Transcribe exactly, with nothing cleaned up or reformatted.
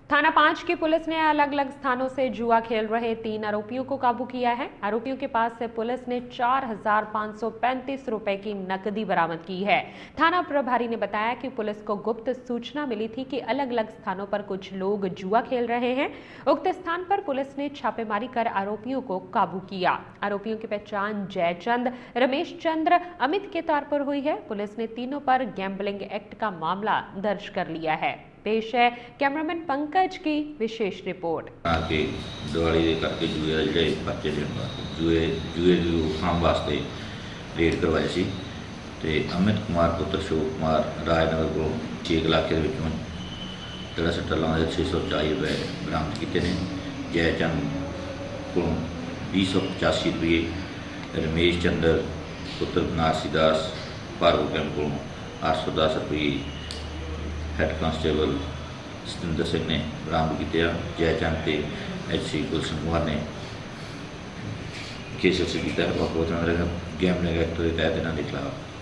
थाना पांच की पुलिस ने अलग अलग स्थानों से जुआ खेल रहे तीन आरोपियों को काबू किया है। आरोपियों के पास से पुलिस ने चार हजार पाँच सौ पैंतीस रुपए की नकदी बरामद की है। थाना प्रभारी ने बताया कि पुलिस को गुप्त सूचना मिली थी कि अलग अलग स्थानों पर कुछ लोग जुआ खेल रहे हैं। उक्त स्थान पर पुलिस ने छापेमारी कर आरोपियों को काबू किया। आरोपियों की पहचान जयचंद, रमेश चंद्र, अमित के तौर पर हुई है। पुलिस ने तीनों पर गैम्बलिंग एक्ट का मामला दर्ज कर लिया है। पेश है कैमरामैन पंकज की विशेष रिपोर्ट। आके दिवाली के करके जुए का जो पर्चे देने वास्ते जुए जुए की रोकथाम वास्ते रेड करवाई सी ते अमित कुमार पुत्र अशोक कुमार राजनगर को छे लाख के विचों तेरह सट्टा लाने छे सौ चाली रुपए बरामद किए हैं। जयचंद को बीस सौ पचासी रुपये, रमेश चंद्र पुत्र बनारसी दास भार्गव कैंप को आठ सौ दस रुपये हैड कांस्टेबल सतिंदर सिंह ने बरामद किया। जयचंद से एच सी गुलशन कुमार ने केस रजिस्टर किया। गैम्बलिंग एक्ट के तहत इन्होंने खिलाफ